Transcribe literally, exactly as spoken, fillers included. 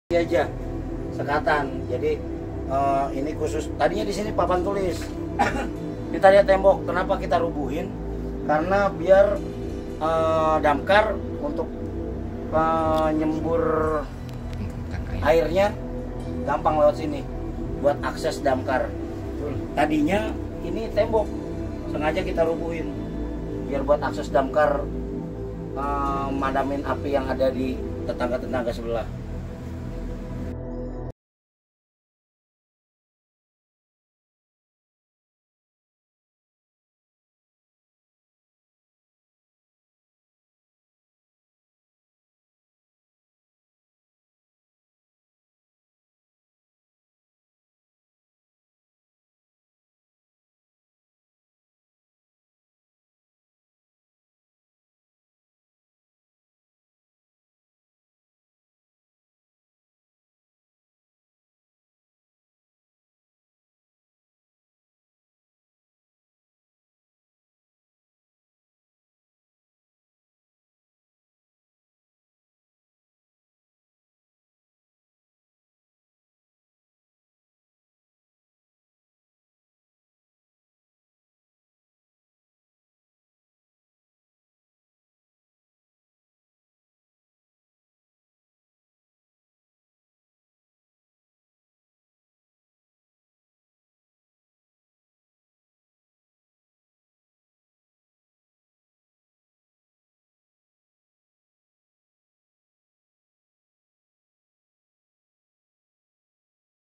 aja sekatan. Jadi uh, ini khusus tadinya di sini papan tulis. Kita lihat tembok. Kenapa kita rubuhin? Karena biar uh, damkar untuk uh, nyembur airnya gampang lewat sini buat akses damkar. Tadinya ini tembok sengaja kita rubuhin biar buat akses damkar uh, madamin api yang ada di tetangga-tetangga sebelah.